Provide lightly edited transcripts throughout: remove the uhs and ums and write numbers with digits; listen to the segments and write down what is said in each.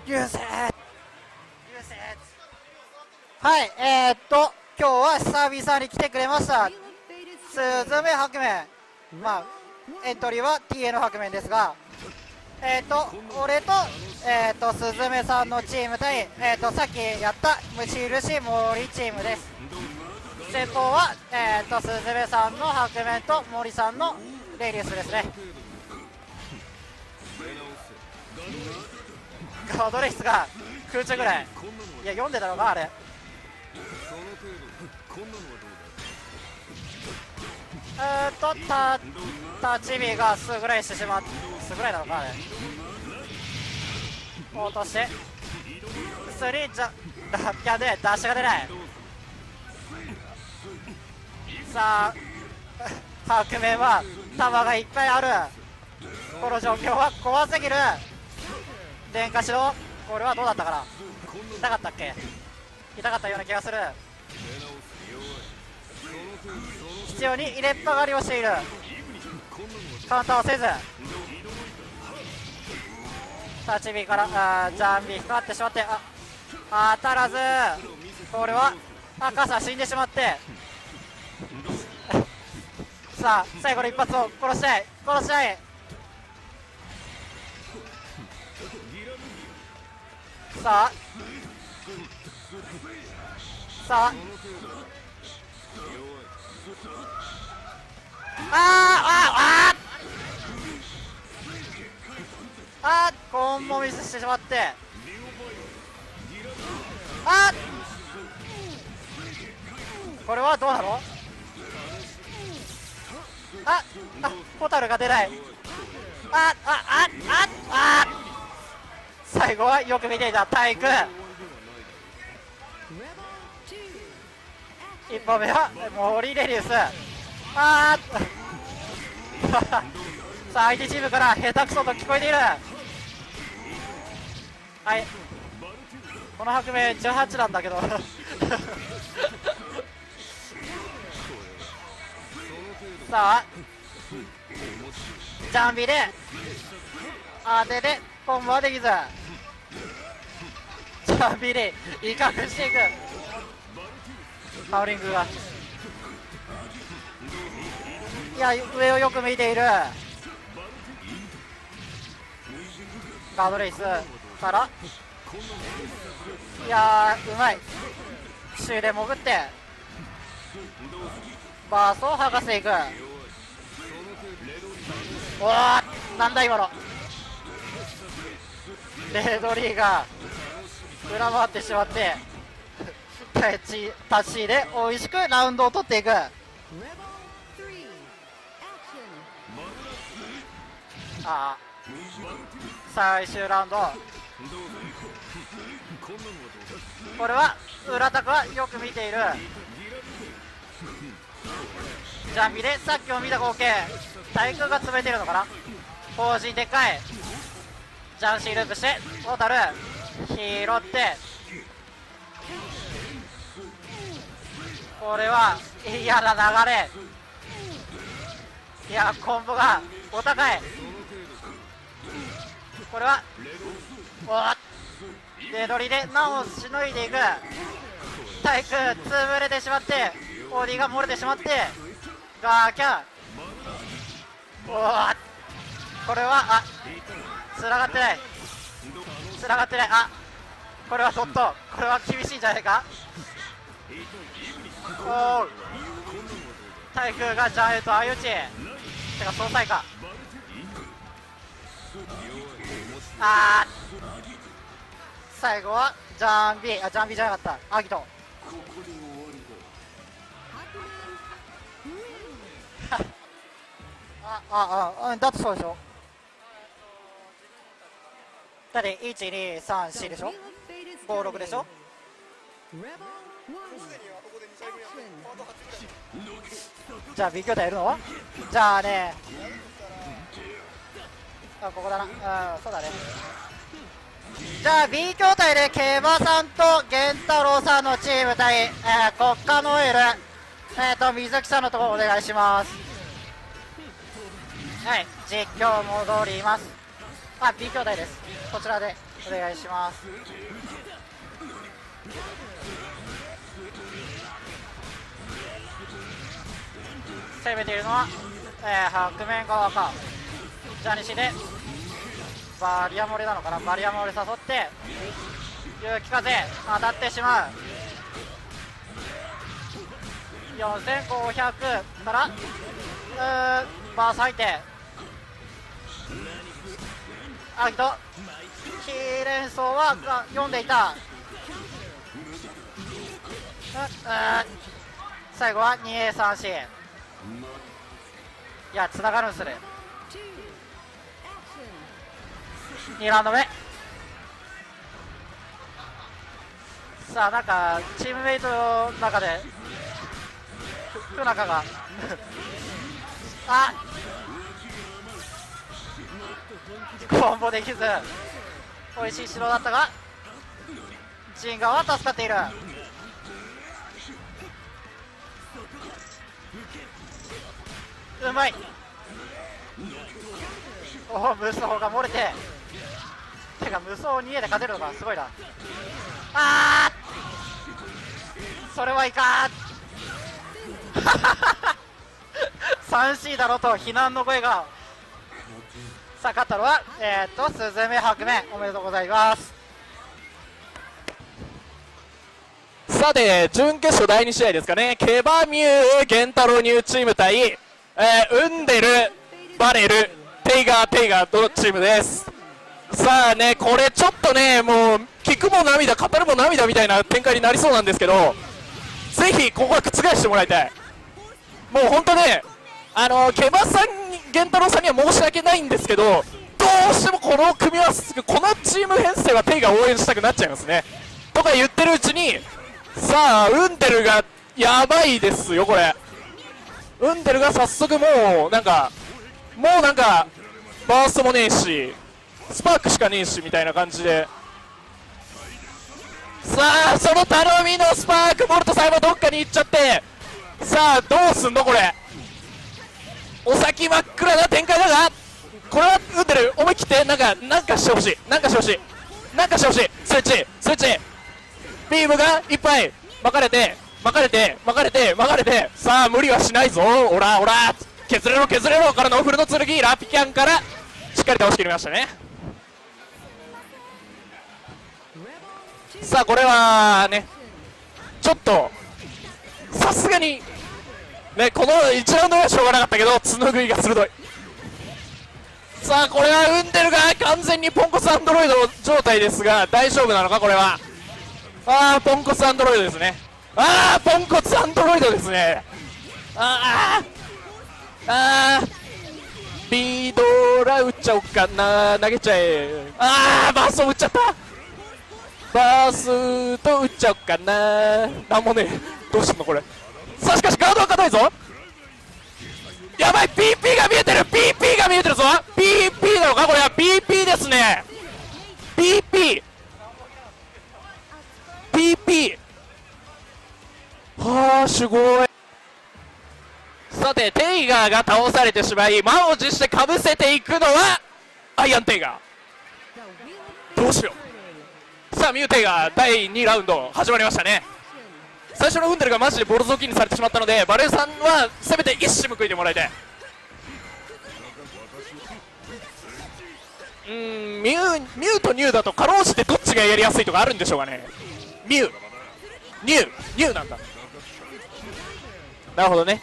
流星。はい、今日は久々に来てくれましたスズメ白面。まあエントリーは TA の白面ですが、俺とスズメさんのチーム対さっきやった無印森チームです。先方はスズメさんの白面と森さんのレイリウスですね。ガードレイスが空中ぐらい、いや読んでたのかあれ。立ち火が素ぐらいしてしまって、素ぐらいなのかあれ。落としてスリーじゃいやでダッシュが出ない。さあ白面は弾がいっぱいある。この状況は怖すぎる。電化しろ。これはどうだったかな。痛かったっけ。痛かったような気がする。必要に入れっぱがりをしている。カウンターをせず立ち火からジャンビーかかってしまって、当たらず。これは傘死んでしまってさあ最後の一発を殺したい殺したい。さあコンボミスしてしまって、これはどうなの。ホタルが出ない。最後はよく見ていた体育。1本目は森レリウス。さあ相手チームから下手くそと聞こえている。はい、この白明18なんだけどさあジャンビで当てでコンボはできず、ジャンビで威嚇していく。ハウリングが、いや上をよく見ている。ガードレイスからいやうまい。周で潜ってバースを剥がしていく。おーなんだ今の。レドリーが裏回ってしまってタッチで美味しくラウンドを取っていく。最終ラウンド。これは裏タクはよく見ている。ジャンビでさっきも見た光景、対空が詰めてるのかな。法人でかいジャンシーループしてトータル拾って、これは嫌な流れ。いやコンボがお高い。これはデドリで難をしのいでいく。対空潰れてしまってオーディが漏れてしまってガーキャン。これはつながってないつながってない。これはドット、これは厳しいんじゃないか。対空がジャンエと相打ちてか総裁か。最後はジャンビーじゃなかったアギトだってそうでしょ。だって1234でしょ、56でしょ。じゃあ B 兄弟いるの。じゃあねここだな。そうだね。じゃあ B 兄弟で競馬さんと源太郎さんのチーム対、国家ノエル水木さんのところお願いします。はい、実況戻ります。B 兄弟です。こちらでお願いします。攻めているのは、白面側か。ジャニシでバリアモレなのかな。バリアモレ誘って勇気風当たってしまう。4500からバース入ってアギトキー連想は読んでいた。最後は 2A3C。 いや、つながるんすね。2ラウンド目。さあ、なんかチームメイトの中で不仲があ、コンボできず美味しい城だったがジンガは助かっている。うまい。おお、無双が漏れて、てか無双2Aで勝てるのか、すごいな。あー、それはいかん3C だろと非難の声が。さあ、勝ったのはスズメ白面、おめでとうございます。 さて、準決勝第2試合ですかね。ケバミューゲンタロウニューチーム対、ウンデルバレルテイガーのチームです。さあね、これちょっとね、もう聞くも涙語るも涙みたいな展開になりそうなんですけど、ぜひここは覆してもらいたい。もう本当ね、ケバさんゲンタロウさんには申し訳ないんですけど、どうしてもこの組み合わせ、このチーム編成はテイが応援したくなっちゃいますね。とか言ってるうちに、さあウンデルがやばいですよ。これウンデルが早速もうなんかバーストもねえしスパークしかねえしみたいな感じで、さあその頼みのスパークボルトさえもどっかに行っちゃって、さあどうすんのこれ。お先真っ暗な展開だが、これはウンデル思い切ってなんかしてほしい、なんかしてほしいスイッチビームがいっぱい巻かれて、さあ無理はしないぞ、オラ削れろからのフルの剣ラピキャンからしっかり倒し切りましたね。さあこれはね、ちょっとさすがにね、この1ラウンドはしょうがなかったけどつぬぐいが鋭い。さあこれはウンデルが完全にポンコツアンドロイド状態ですが、大丈夫なのかこれは。ポンコツアンドロイドですね。ビードラ打っちゃおっかな、投げちゃえ。バースト打っちゃった。バースと打っちゃおっかな、なんもねえ。どうしてんのこれ。さあしかしガードは硬いぞ。やばい、 PP が見えてるぞ。 PP なのかこれは。 PP ですね。 PP はあ、すごい。さてテイガーが倒されてしまい、満を持してかぶせていくのはアイアンテイガー。どうしよう。さあミューテイガー第2ラウンド始まりましたね。最初のウンデルがマジでボロ雑巾にされてしまったので、バレルさんはせめて一矢報いてもらいたい。ミューとニューだとかろうじてどっちがやりやすいとかあるんでしょうかね。ニューなんだ。なるほどね。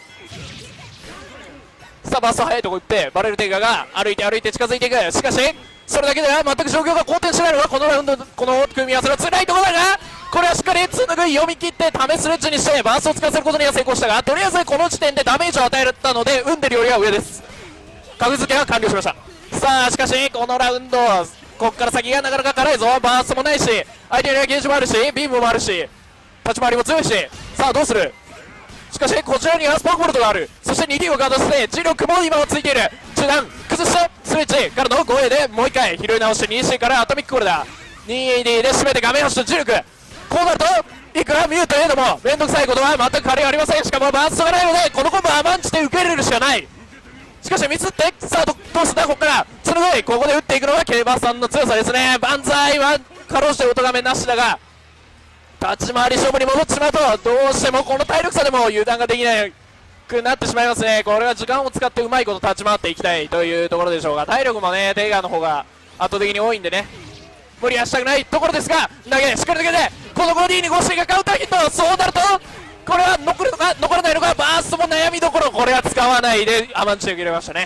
さあバースト速いとこ打ってバレルテイガーが歩いて近づいていく。しかしそれだけでは全く状況が好転しないのがこのラウンド、この組み合わせの辛いところだが、これはしっかりつぬぐい読み切って試すレッジにしてバーストを使わせることには成功したが、とりあえずこの時点でダメージを与えたのでウンデルよりは上です。格付けは完了しました。さあしかしこのラウンドここから先がなかなか辛いぞ。バーストもないし相手にはゲージもあるしビームもあるし立ち回りも強いし、さあどうする。しかしこちらにはスパークボルトがある。そして 2D をガードして磁力も今はついている。中段崩してスイッチからの 5A でもう一回拾い直して 2C からアトミックコールだ 2AD で締めて画面端と磁力。こうなるといくらミューといえども面倒くさいことは全く変わりありません。しかもバーストがないのでこのコンボは甘んじて受け入れるしかない。しかしミスって、さあどうすんだここから。つつぬぐい、ここで打っていくのが競馬さんの強さですね。万歳はかろうじてお咎めなしだが、立ち回り勝負に戻ってしまうとどうしてもこの体力差でも油断ができなくなってしまいますね。これは時間を使ってうまいこと立ち回っていきたいというところでしょうが、体力もねテイガーの方が圧倒的に多いんでね、無理はしたくないところですが、投げしっかり投げて、この 5D に5シがカウンターヒット、そうなるとこれは残るのか残らないのか、バーストも悩みどころ、これは使わないでアマンチュー入れましたね。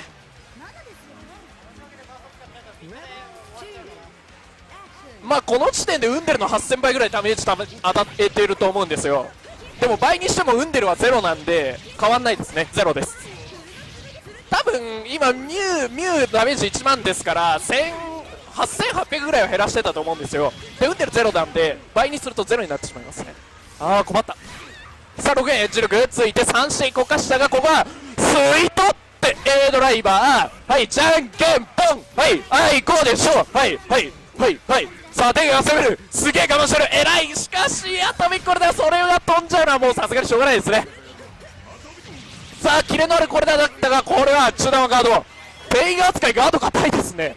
まあこの時点でウンデルの8000倍ぐらいダメージ当たっていると思うんですよ。でも倍にしてもウンデルは0なんで変わんないですね、0です。多分今ミュウダメージ1万ですから8800ぐらいは減らしてたと思うんですよ。でウンデル0なんで倍にすると0になってしまいますね。ああ困った。さあ6円エッジ力ついて3していこうかしたが、ここは吸い取って A ドライバー、はいじゃんけんぽん、はいはいこうでしょう、はいはいはいはい、さあテイガーが攻める、すげえ我慢してる、偉い。しかしアトミックコルダーそれが飛んじゃうのはもうさすがにしょうがないですね。さあキレのあるコルダーだったが、これは中段はガード、テイガー扱いガード硬いですね。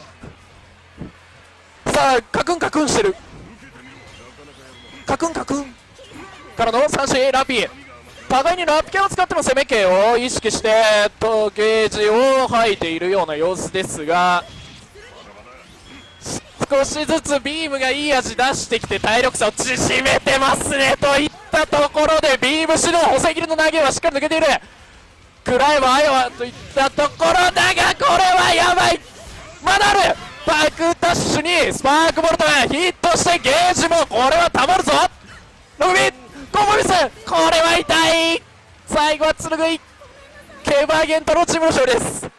さあカクンカクンしてる、カクンカクンからの三振ラピー、互いにラップ系を使っての攻め系を意識してゲージを吐いているような様子ですが、少しずつビームがいい味出してきて体力差を縮めてますねといったところで、ビーム指導補正切りの投げはしっかり抜けている、食らえばあやわといったところだが、これはやばい、まだある、バクダッシュにスパークボルトがヒットしてゲージもこれはたまるぞ、ノグミコンボミス、これは痛い。最後はつるぐい、ケーバーゲントのチームの勝利です。